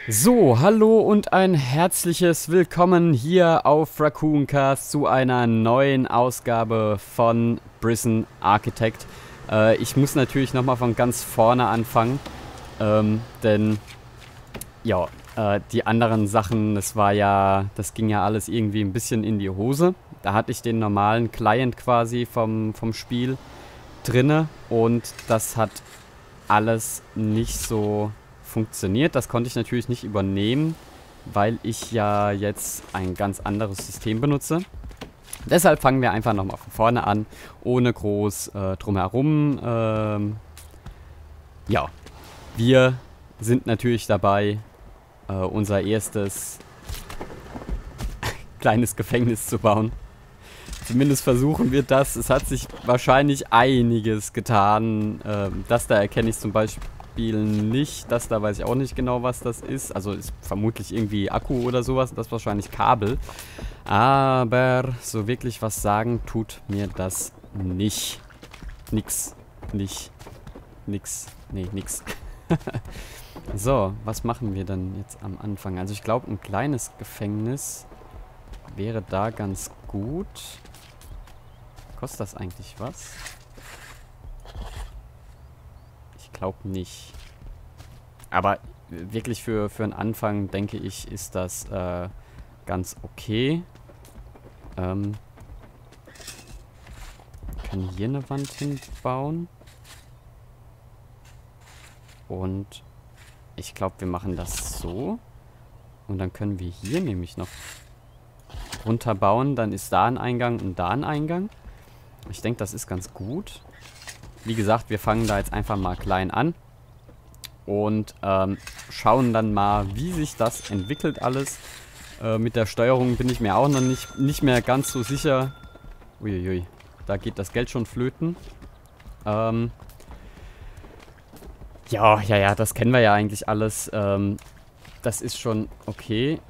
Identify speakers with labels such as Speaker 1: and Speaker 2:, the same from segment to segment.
Speaker 1: So, hallo und ein herzliches Willkommen hier auf Raccooncast zu einer neuen Ausgabe von Prison Architect. Ich muss natürlich nochmal von ganz vorne anfangen, denn ja, die anderen Sachen, das ging ja alles irgendwie ein bisschen in die Hose. Da hatte ich den normalen Client quasi vom Spiel drinne und das hat alles nicht so funktioniert. Das konnte ich natürlich nicht übernehmen, weil ich ja jetzt ein ganz anderes System benutze. Deshalb fangen wir einfach nochmal von vorne an, ohne groß drumherum. Ja, wir sind natürlich dabei, unser erstes kleines Gefängnis zu bauen. Zumindest versuchen wir das. Es hat sich wahrscheinlich einiges getan. Das da erkenne ich zum Beispiel nicht. Das da weiß ich auch nicht genau, was das ist. Also ist vermutlich irgendwie Akku oder sowas. Das ist wahrscheinlich Kabel. Aber so wirklich was sagen tut mir das nicht. Nix. Nicht. Nix. Nee, nix. So, was machen wir denn jetzt am Anfang? Also ich glaube, ein kleines Gefängnis wäre da ganz gut. Kostet das eigentlich was? Ich glaube nicht. Aber wirklich für einen Anfang, denke ich, ist das ganz okay. Können hier eine Wand hinbauen. Und ich glaube, wir machen das so. Und dann können wir hier nämlich noch runterbauen. Dann ist da ein Eingang und da ein Eingang. Ich denke, das ist ganz gut. Wie gesagt, wir fangen da jetzt einfach mal klein an. Und schauen dann mal, wie sich das entwickelt alles. Mit der Steuerung bin ich mir auch noch nicht mehr ganz so sicher. Uiuiui, da geht das Geld schon flöten. Ja, das kennen wir ja eigentlich alles. Das ist schon okay.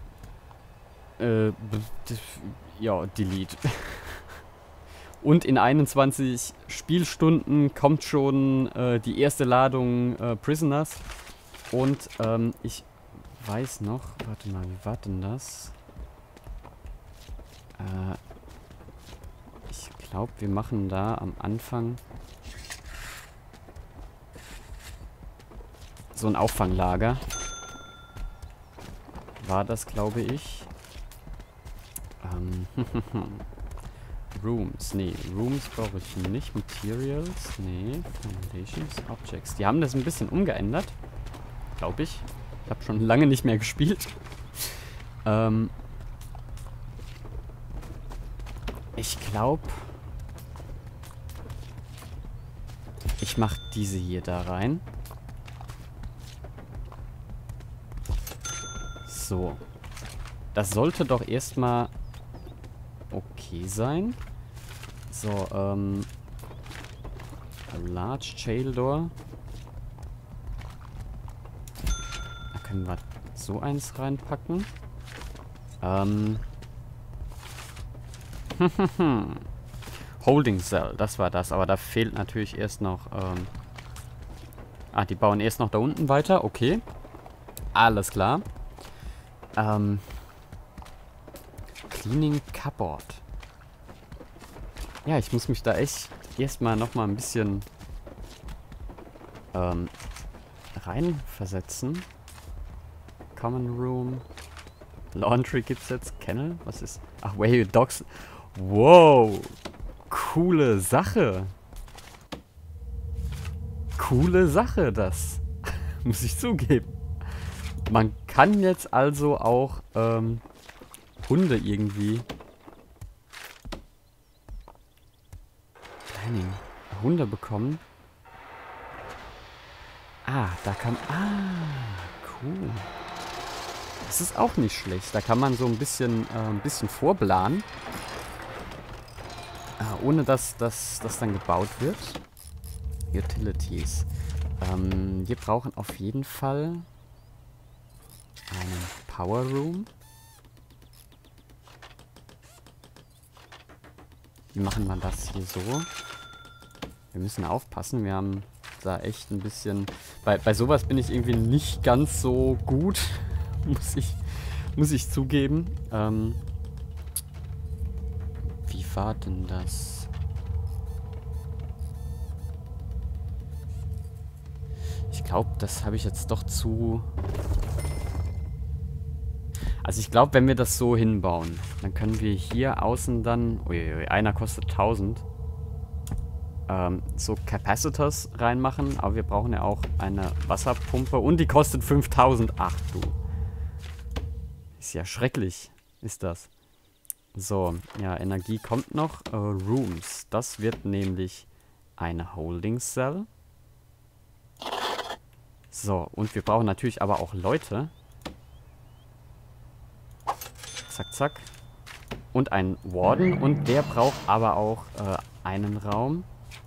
Speaker 1: Ja, Delete. Und in 21 Spielstunden kommt schon die erste Ladung Prisoners. Und ich weiß noch, warte mal, wie war denn das? Ich glaube, wir machen da am Anfang so ein Auffanglager. War das, glaube ich. Rooms. Nee, Rooms brauche ich nicht. Materials. Nee, Foundations, Objects. Die haben das ein bisschen umgeändert. Glaube ich. Ich habe schon lange nicht mehr gespielt. Ich glaube, ich mache diese hier da rein. So. Das sollte doch erstmal okay sein. So, a large jail door. Da können wir so eins reinpacken. Holding Cell, das war das. Aber da fehlt natürlich erst noch, die bauen erst noch da unten weiter. Okay. Alles klar. Cleaning Cupboard. Ja, ich muss mich da echt erstmal nochmal ein bisschen reinversetzen. Common Room. Laundry gibt's jetzt. Kennel? Was ist? Ach, Whale Dogs. Wow. Coole Sache. Coole Sache, das. Muss ich zugeben. Man kann jetzt also auch Hunde irgendwie Hunde bekommen. Da kann... cool. Das ist auch nicht schlecht. Da kann man so ein bisschen vorplanen. Ohne dass das dann gebaut wird. Utilities. Wir brauchen auf jeden Fall einen Power Room. Wie machen wir das hier so? Wir müssen aufpassen. Wir haben da echt ein bisschen... Bei sowas bin ich irgendwie nicht ganz so gut. muss ich zugeben. Wie war denn das? Ich glaube, das habe ich jetzt doch zu... Also ich glaube, wenn wir das so hinbauen, dann können wir hier außen dann... Uiuiui, einer kostet 1000. So Capacitors reinmachen, aber wir brauchen ja auch eine Wasserpumpe und die kostet 5000. Ach du. Ist ja schrecklich, ist das. So, ja, Energie kommt noch. Rooms, das wird nämlich eine Holding Cell. So, und wir brauchen natürlich aber auch Leute. Zack, zack. Und einen Warden und der braucht aber auch einen Raum.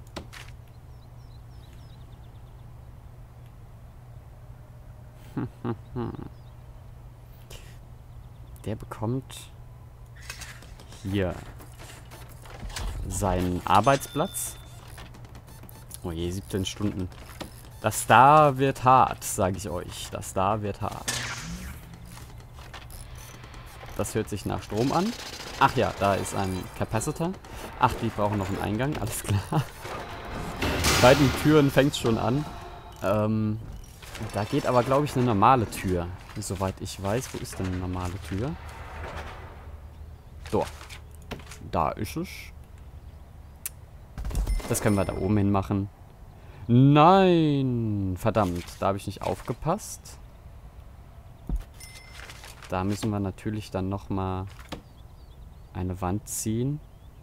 Speaker 1: Der bekommt hier seinen Arbeitsplatz. Oh je, 17 Stunden. Das da wird hart, sage ich euch. Das da wird hart. Das hört sich nach Strom an. Ach ja, da ist ein Capacitor. Ach, die brauchen noch einen Eingang, alles klar. Bei den Türen fängt es schon an. Da geht aber, glaube ich, eine normale Tür. Soweit ich weiß. Wo ist denn eine normale Tür? So. Da ist es. Das können wir da oben hin machen. Nein! Verdammt, da habe ich nicht aufgepasst. Da müssen wir natürlich dann nochmal eine Wand ziehen.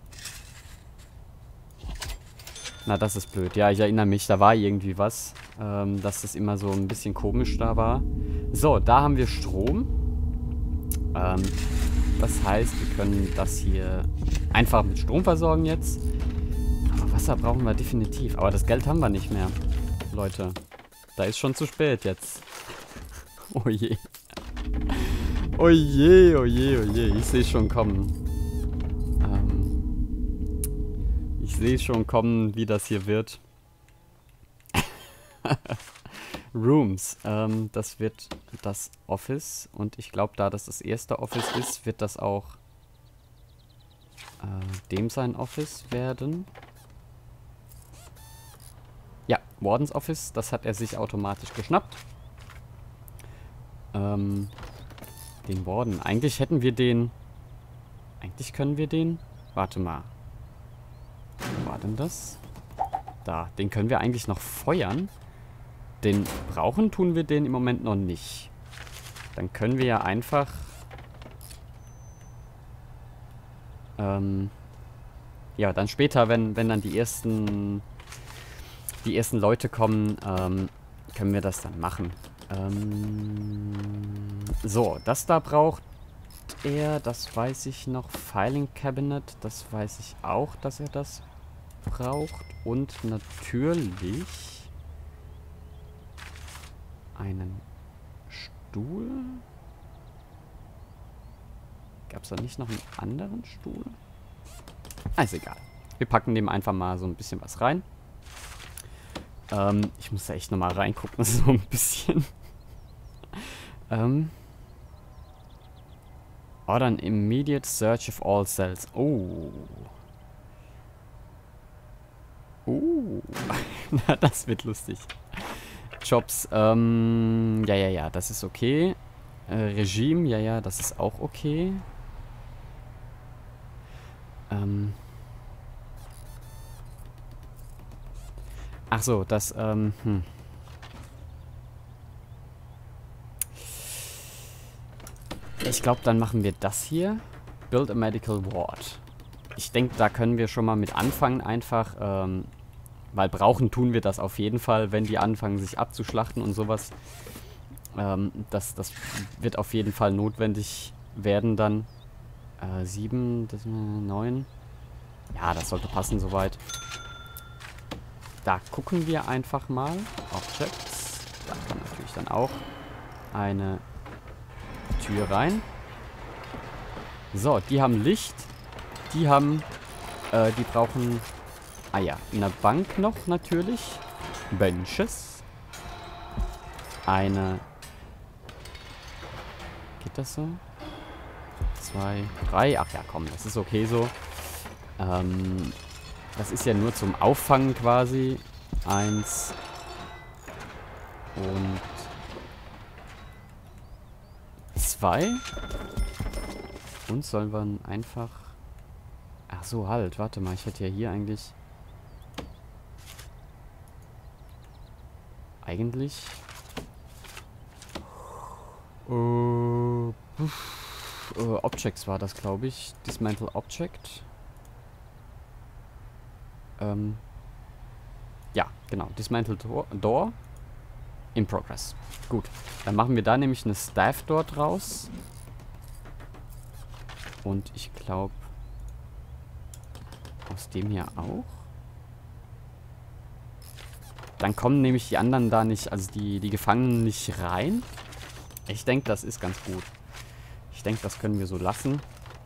Speaker 1: Na, das ist blöd. Ja, ich erinnere mich, da war irgendwie was. Dass das immer so ein bisschen komisch da war. So, da haben wir Strom. Das heißt, wir können das hier einfach mit Strom versorgen jetzt. Aber Wasser brauchen wir definitiv. Aber das Geld haben wir nicht mehr. Leute, da ist schon zu spät jetzt. Oh je. Oh je, oh je, oh je. Ich sehe es schon kommen. Ich sehe schon kommen, wie das hier wird. Rooms. Das wird das Office. Und ich glaube, da das das erste Office ist, wird das auch dem sein Office werden. Ja, Wardens Office. Das hat er sich automatisch geschnappt. Den Warden. Eigentlich hätten wir den... Eigentlich können wir den... Warte mal. Wo war denn das? Da. Den können wir eigentlich noch feuern. Den brauchen tun wir den im Moment noch nicht. Dann können wir ja einfach... ja, dann später, wenn dann die ersten Leute kommen, können wir das dann machen. So, das da braucht er, das weiß ich noch. Filing Cabinet, das weiß ich auch, dass er das braucht. Und natürlich einen Stuhl. Gab es da nicht noch einen anderen Stuhl? Ah, ist egal. Wir packen dem einfach mal so ein bisschen was rein. Ich muss da echt nochmal reingucken, so ein bisschen. Order an immediate search of all cells. Oh. Oh. Na, das wird lustig. Jobs, ja, das ist okay. Regime, ja, das ist auch okay. Ach so, das, Ich glaube, dann machen wir das hier. Build a Medical Ward. Ich denke, da können wir schon mal mit anfangen einfach, weil brauchen tun wir das auf jeden Fall, wenn die anfangen, sich abzuschlachten und sowas. Das wird auf jeden Fall notwendig werden dann. 7, 9. Ja, das sollte passen soweit. Da gucken wir einfach mal. Objects. Da kann natürlich dann auch eine Tür rein. So, die haben Licht. Die haben, die brauchen, ah ja, eine Bank noch natürlich. Benches. Eine Geht das so? 2, 3. Ach ja, komm, das ist okay so. Das ist ja nur zum Auffangen quasi. 1 und 2. Und sollen wir einfach... Ach so, halt, warte mal, ich hätte ja hier eigentlich... Objects war das, glaube ich. Dismantle Object. Ja, genau. Dismantle Door. In progress. Gut. Dann machen wir da nämlich eine Staff Door draus. Und ich glaube... Aus dem hier auch. Dann kommen nämlich die anderen da nicht, also die Gefangenen nicht rein. Ich denke, das ist ganz gut. Ich denke, das können wir so lassen.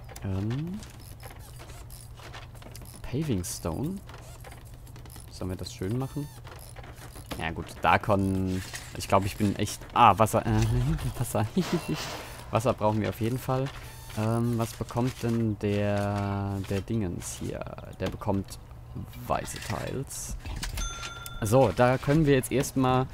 Speaker 1: Paving Stone. Sollen wir das schön machen? Ja gut, Darkon. Ich glaube, ich bin echt... Ah, Wasser. Wasser. Wasser brauchen wir auf jeden Fall. Was bekommt denn der Dingens hier? Der bekommt weiße Tiles. So, da können wir jetzt erstmal...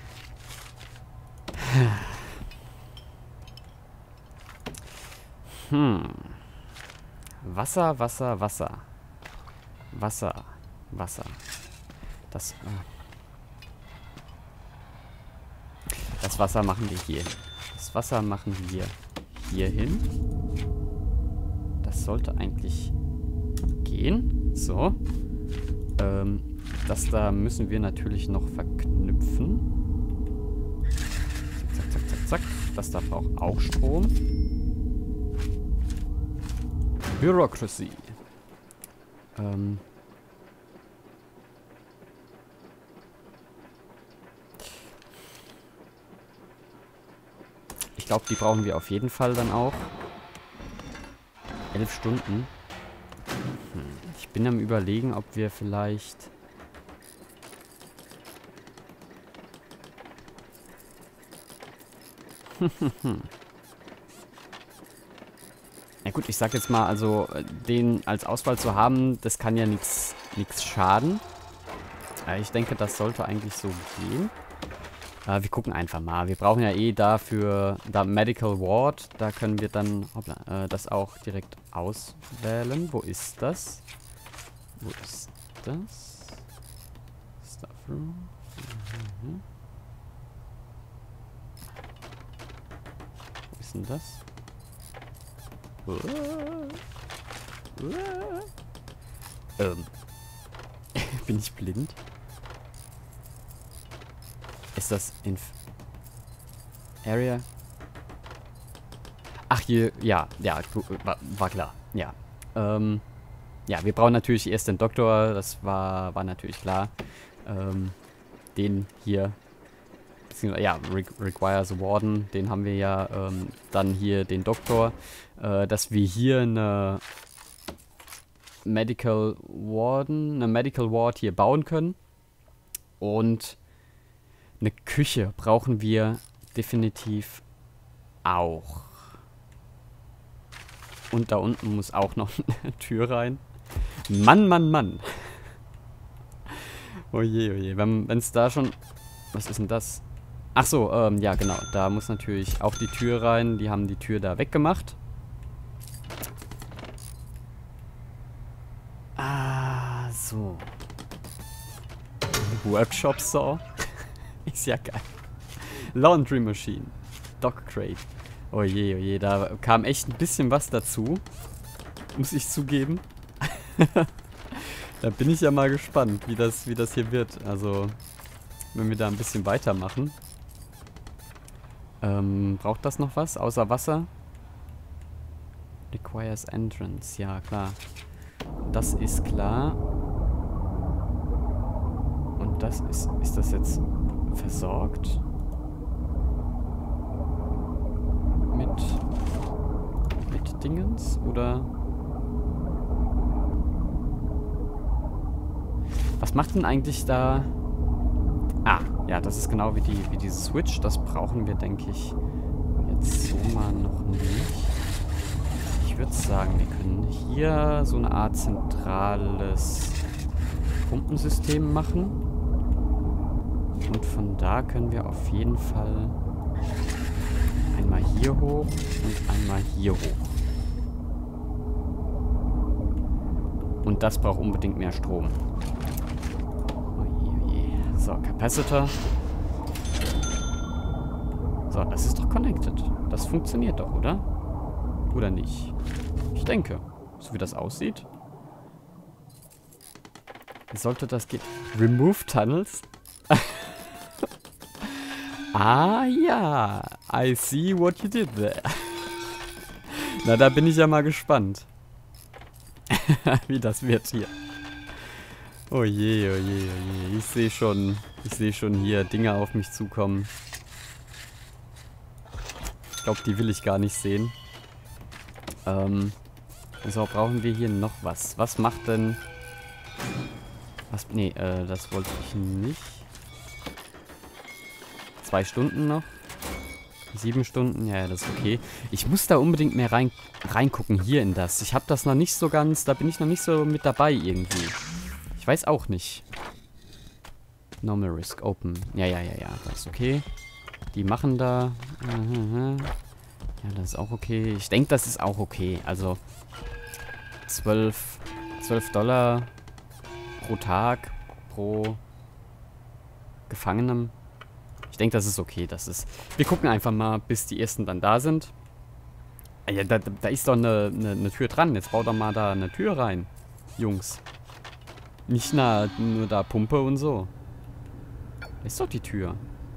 Speaker 1: Wasser, Wasser, Wasser. Wasser, Wasser. Das Wasser machen wir hier. Das Wasser machen wir hier hin. Das sollte eigentlich gehen. So. Das da müssen wir natürlich noch verknüpfen. Zack, zack, zack, zack. Das da braucht auch Strom. Bureaucracy. Ich glaube, die brauchen wir auf jeden Fall dann auch. 11 Stunden. Ich bin am Überlegen, ob wir vielleicht... Ja gut, ich sag jetzt mal, also den als Auswahl zu haben, das kann ja nichts schaden. Ich denke, das sollte eigentlich so gehen. Wir gucken einfach mal. Wir brauchen ja eh dafür da Medical Ward. Da können wir dann das auch direkt auswählen. Wo ist das? Wo ist das? Stuff Room. Wo ist denn das? Bin ich blind? Ist das Area? Ach, hier, ja, war klar, ja. Ja, wir brauchen natürlich erst den Doktor, das war natürlich klar. Den hier, beziehungsweise, ja, requires a Warden, den haben wir ja, dann hier den Doktor, dass wir hier eine Medical Ward hier bauen können. Und eine Küche brauchen wir definitiv auch. Und da unten muss auch noch eine Tür rein. Mann, Mann, Mann. Oje, oje. Wenn es da schon... Was ist denn das? Ach so, ja genau. Da muss natürlich auch die Tür rein. Die haben die Tür da weggemacht. Ah, so. Workshop Saw. Ist ja geil. Laundry Machine. Dog Crate. Oje, oje, da kam echt ein bisschen was dazu. Muss ich zugeben. Da bin ich ja mal gespannt, wie das hier wird. Also, wenn wir da ein bisschen weitermachen. Braucht das noch was? Außer Wasser? Requires Entrance. Ja, klar. Das ist klar. Und das ist das jetzt versorgt? Mit Dingens? Oder? Was macht denn eigentlich da? Ah, ja, das ist genau wie diese Switch. Das brauchen wir, denke ich, jetzt so mal noch nicht. Ich würde sagen, wir können hier so eine Art zentrales Pumpensystem machen. Und von da können wir auf jeden Fall einmal hier hoch und einmal hier hoch. Und das braucht unbedingt mehr Strom. Oje. So, Capacitor. So, das ist doch connected. Das funktioniert doch, oder? Oder nicht? Ich denke, so wie das aussieht. Sollte das gehen. Remove Tunnels? Ah ja, I see what you did there. Na, da bin ich ja mal gespannt. Wie das wird hier. Oh je, oh je, oh je. Ich sehe schon hier Dinge auf mich zukommen. Ich glaube, die will ich gar nicht sehen. So, brauchen wir hier noch was. Was macht denn... Was? Nee, das wollte ich nicht. 2 Stunden noch. 7 Stunden, ja, das ist okay. Ich muss da unbedingt mehr reingucken hier in das. Ich habe das noch nicht so ganz, da bin ich noch nicht so mit dabei irgendwie. Ich weiß auch nicht. Normal Risk Open. Ja, das ist okay. Die machen da. Ja, das ist auch okay. Ich denke, das ist auch okay. Also 12 Dollar pro Tag, pro Gefangenem. Ich denke, das ist okay. Wir gucken einfach mal, bis die ersten dann da sind. Ja, da ist doch eine Tür dran. Jetzt baut doch mal da eine Tür rein. Jungs. Nicht nur da Pumpe und so. Da ist doch die Tür.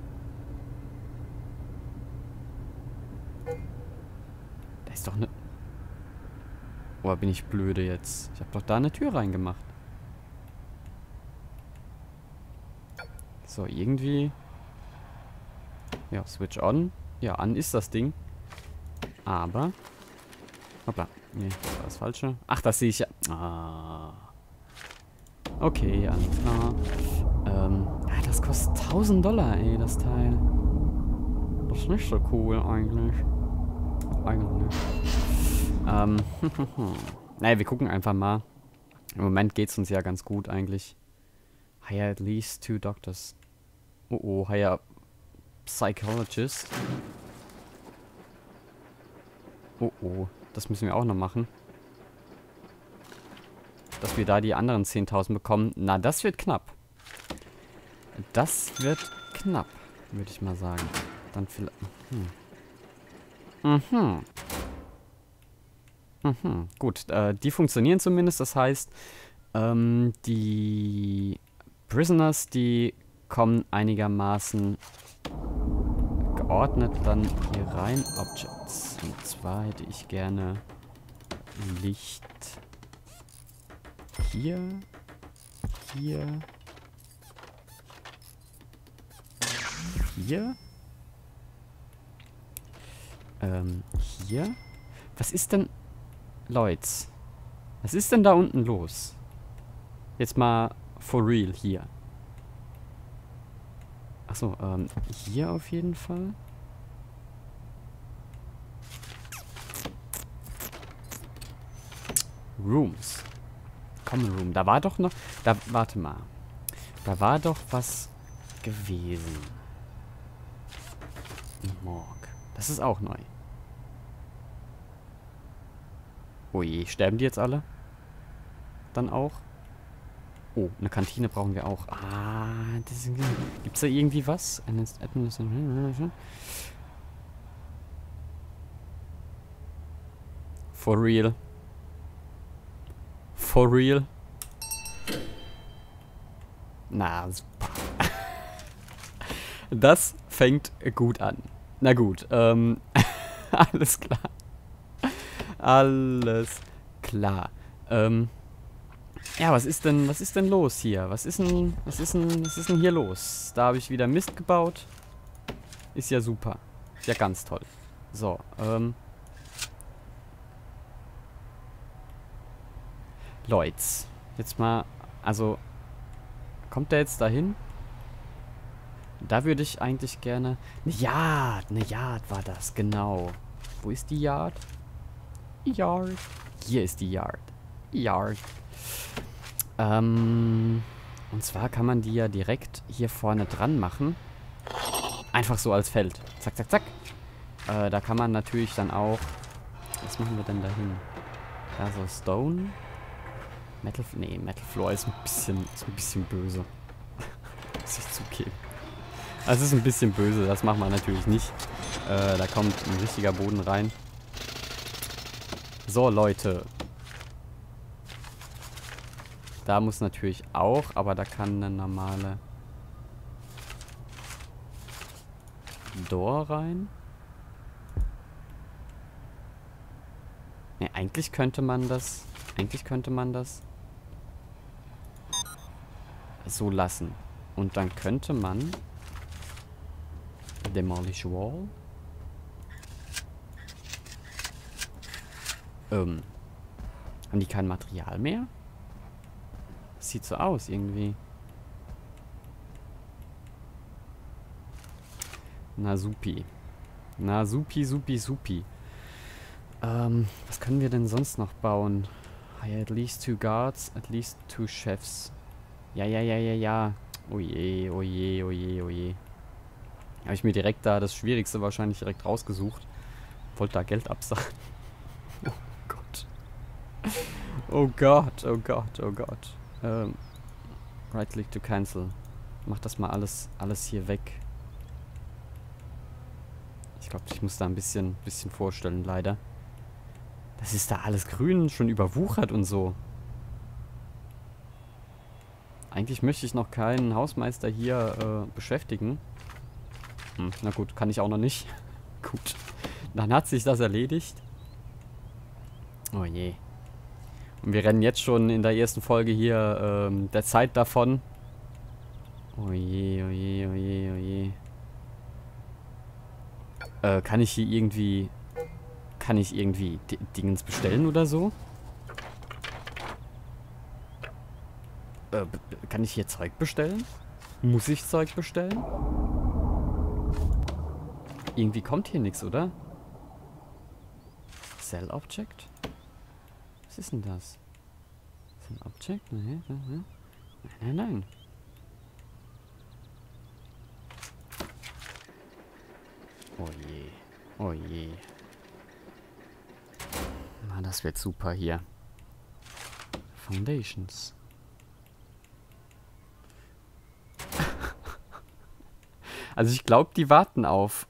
Speaker 1: Da ist doch eine... Oh, bin ich blöde jetzt. Ich habe doch da eine Tür reingemacht. So, irgendwie... Ja, Switch on. Ja, an ist das Ding. Aber... Hoppla. Nee, das war das Falsche. Ach, das sehe ich ja. Ah. Okay, alles klar. Das kostet 1000 Dollar, ey, das Teil. Das ist nicht so cool, eigentlich. Naja, wir gucken einfach mal. Im Moment geht's uns ja ganz gut, eigentlich. Hire at least 2 doctors. Oh, hire psychologist. Oh, das müssen wir auch noch machen. Dass wir da die anderen 10.000 bekommen. Na, das wird knapp. Das wird knapp, würde ich mal sagen. Dann vielleicht... Gut, die funktionieren zumindest. Das heißt, die Prisoners, die kommen einigermaßen geordnet dann hier rein. Objects. Und zwar hätte ich gerne Licht hier, hier, hier, hier. Was ist denn, Leute? Was ist denn da unten los? Jetzt mal for real hier. Achso, hier auf jeden Fall. Rooms. Common Room. Da war doch noch... warte mal. Da war doch was gewesen. Morg. Das ist auch neu. Oh je, sterben die jetzt alle? Dann auch? Oh, eine Kantine brauchen wir auch. Ah, gibt's da irgendwie was? For real. For real? Na, super. Das fängt gut an. Na gut, alles klar. Alles klar. Ja, was ist denn los hier? Was ist denn hier los? Da habe ich wieder Mist gebaut. Ist ja super. Ist ja ganz toll. So, Leute, jetzt mal, also, kommt der jetzt dahin? Da würde ich eigentlich gerne... Eine Yard war das, genau. Wo ist die Yard? Yard. Hier ist die Yard. Yard. Und zwar kann man die ja direkt hier vorne dran machen. Einfach so als Feld. Zack, zack, zack. Da kann man natürlich dann auch... Was machen wir denn da hin? Da so Stone. Metal Floor ist ein bisschen böse. Muss ich zugeben. Also es ist ein bisschen böse, das machen wir natürlich nicht. Da kommt ein richtiger Boden rein. So, Leute. Da muss natürlich auch, aber da kann eine normale Door rein. Ne, eigentlich könnte man das so lassen. Und dann könnte man Demolish Wall. Haben die kein Material mehr? Sieht so aus irgendwie. Na supi. Na supi, supi, supi. Was können wir denn sonst noch bauen? Hire at least 2 guards, at least 2 chefs. Ja. Oh je, oh je, oh je, oh je. Habe ich mir direkt da das Schwierigste wahrscheinlich direkt rausgesucht. Wollte da Geld absagen. Oh Gott. Oh Gott, oh Gott, oh Gott. Right click to cancel. Mach das mal alles hier weg. Ich glaube, ich muss da ein bisschen vorstellen, leider. Das ist da alles grün, schon überwuchert und so. Eigentlich möchte ich noch keinen Hausmeister hier beschäftigen. Na gut, kann ich auch noch nicht. Gut. Dann hat sich das erledigt. Oh je. Und wir rennen jetzt schon in der ersten Folge hier der Zeit davon. Oh je, oh je, oh je, oh je. Kann ich hier irgendwie... Dingens bestellen oder so? Kann ich hier Zeug bestellen? Muss ich Zeug bestellen? Irgendwie kommt hier nichts, oder? Sell Object? Was ist denn das? Sell Object? Nein. Oh je. Oh je. Na, das wird super hier. Foundations. Also ich glaube, die warten auf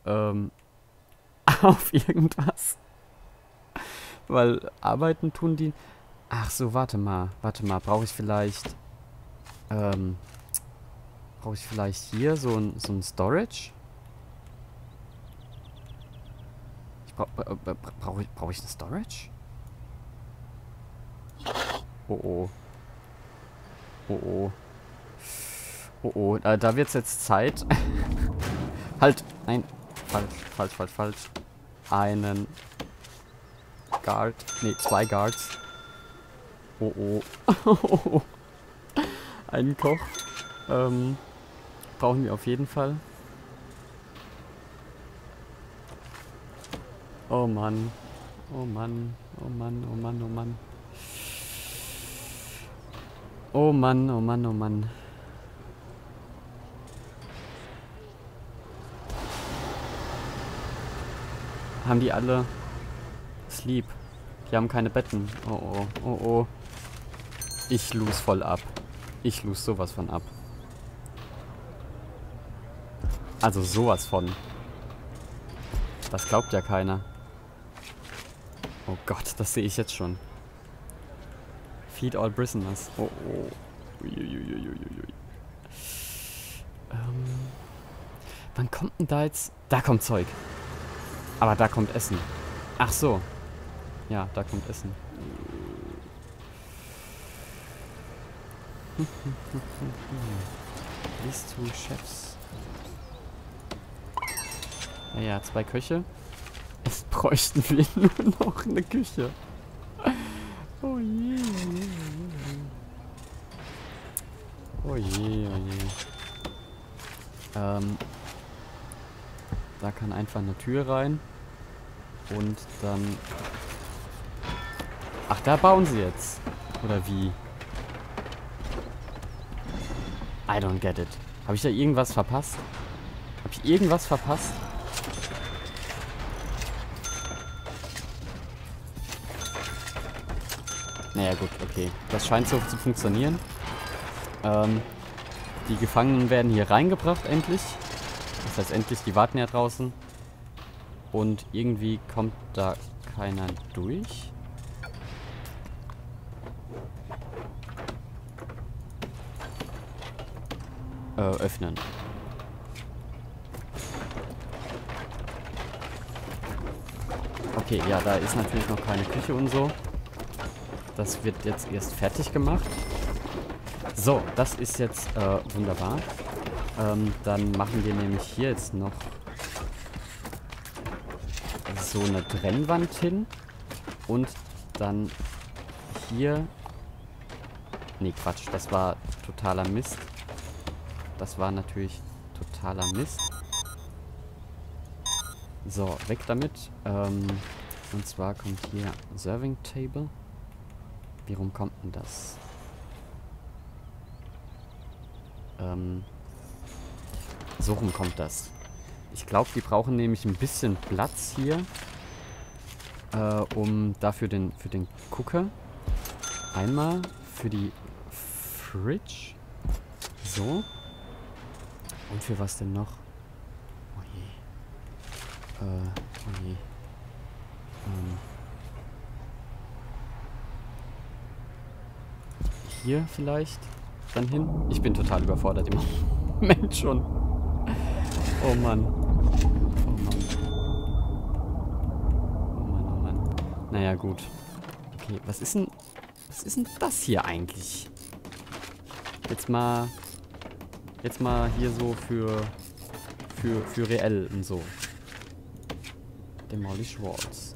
Speaker 1: irgendwas. Weil arbeiten tun die... Ach so, warte mal. Brauche ich vielleicht hier so ein Storage? Brauche ich ein Storage? Oh. Da wird's jetzt Zeit. Halt! Nein. Falsch. Einen Guard. Ne, 2 Guards. Oh. Einen Koch. Brauchen wir auf jeden Fall. Oh Mann. Oh Mann. Haben die alle Sleep? Die haben keine Betten. Oh. Ich lose voll ab. Ich lose sowas von ab. Also sowas von. Das glaubt ja keiner. Oh Gott, das sehe ich jetzt schon. Feed all prisoners. Oh. Uiuiuiuiui. Wann kommt denn da jetzt? Da kommt Zeug. Aber da kommt Essen. Ach so. Ja, da kommt Essen. These 2 Chefs. Ja, 2 Köche. Es bräuchten wir nur noch eine Küche. Oh je. Oh je. Da kann einfach eine Tür rein. Und dann... Ach, da bauen sie jetzt. Oder wie? I don't get it. Habe ich da irgendwas verpasst? Habe ich irgendwas verpasst? Naja, gut, okay. Das scheint so zu funktionieren. Die Gefangenen werden hier reingebracht, endlich. Das heißt, endlich, die warten ja draußen. Und irgendwie kommt da keiner durch. Öffnen. Okay, ja, da ist natürlich noch keine Küche und so. Das wird jetzt erst fertig gemacht. So, das ist jetzt wunderbar. Dann machen wir nämlich hier jetzt noch so eine Trennwand hin. Und dann hier... Nee, Quatsch, das war totaler Mist. Das war natürlich totaler Mist. So, weg damit. Und zwar kommt hier Serving Table. Wie rum kommt denn das? So rum kommt das. Ich glaube, wir brauchen nämlich ein bisschen Platz hier. Um dafür für den Cooker. Einmal für die Fridge. So. Und für was denn noch? Oh je. Oh je. Hier vielleicht dann hin. Ich bin total überfordert im Moment schon. Oh Mann. Oh Mann. Oh Mann, oh Mann. Naja, gut. Okay, was ist denn das hier eigentlich? Jetzt mal hier so für reell und so. Demolish Walls.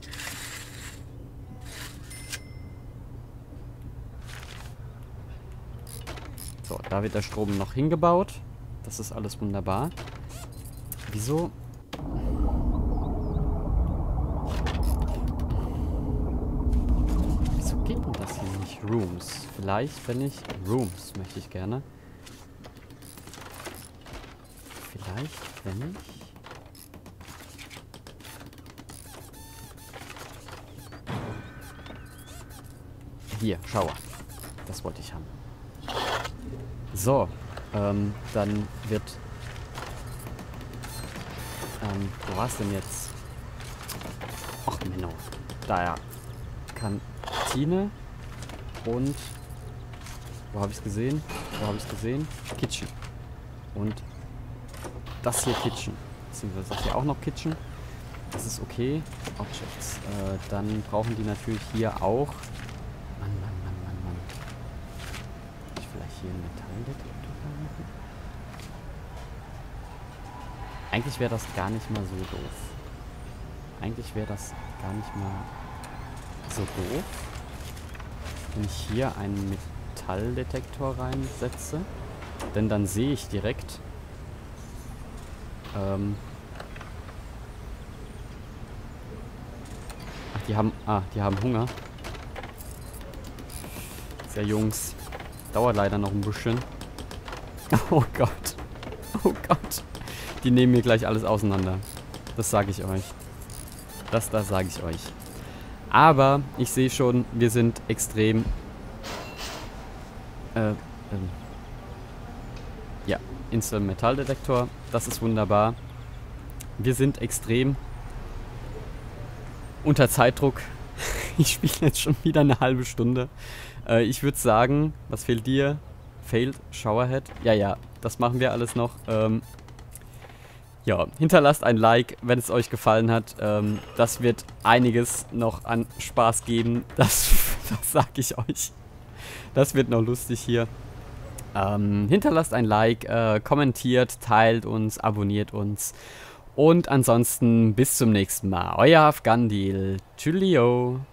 Speaker 1: So, da wird der Strom noch hingebaut. Das ist alles wunderbar. Wieso? Wieso geht denn das hier nicht? Rooms. Vielleicht, wenn ich... Rooms möchte ich gerne. Vielleicht, wenn ich... Hier, Shower. Das wollte ich haben. So, dann wird... wo war es denn jetzt? Ach, Menno. Da ja. Kantine. Und... Wo habe ich es gesehen? Wo habe ich es gesehen? Kitchen. Und... Das hier Kitchen. Beziehungsweise das hier auch noch Kitchen. Das ist okay. Objects. Dann brauchen die natürlich hier auch... Mann. Ich vielleicht hier einen Metalldetektor machen? Eigentlich wäre das gar nicht mal so doof. Eigentlich wäre das gar nicht mal so doof, wenn ich hier einen Metalldetektor reinsetze. Denn dann sehe ich direkt... Ach, die haben Hunger. Sehr Jungs. Dauert leider noch ein bisschen. Oh Gott. Oh Gott. Die nehmen mir gleich alles auseinander. Das sage ich euch. Das sage ich euch. Aber ich sehe schon, wir sind extrem... Ja, Install Metalldetektor. Das ist wunderbar. Wir sind extrem unter Zeitdruck. Ich spiele jetzt schon wieder eine halbe Stunde. Ich würde sagen, was fehlt dir? Failed Showerhead? Ja, das machen wir alles noch. Ja, hinterlasst ein Like, wenn es euch gefallen hat. Das wird einiges noch an Spaß geben. Das sage ich euch. Das wird noch lustig hier. Hinterlasst ein Like, kommentiert, teilt uns, abonniert uns. Und ansonsten bis zum nächsten Mal. Euer Afgandil. Tschüllio.